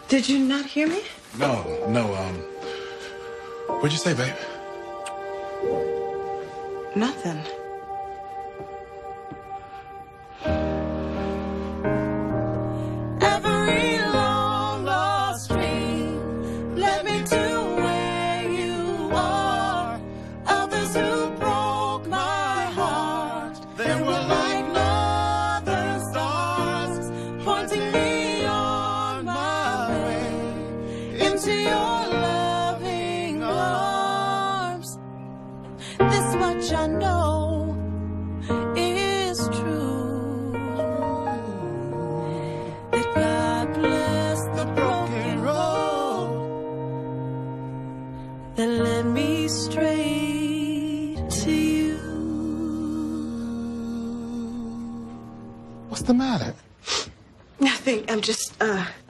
Did you not hear me? No, what'd you say, babe? Nothing. Every long lost dream led me to where you are. Others who broke my heart, they were like northern stars, pointing me on my way into your loving arms. This much I know is true, that God bless the broken road that led me straight to you. What's the matter? Nothing. I'm just,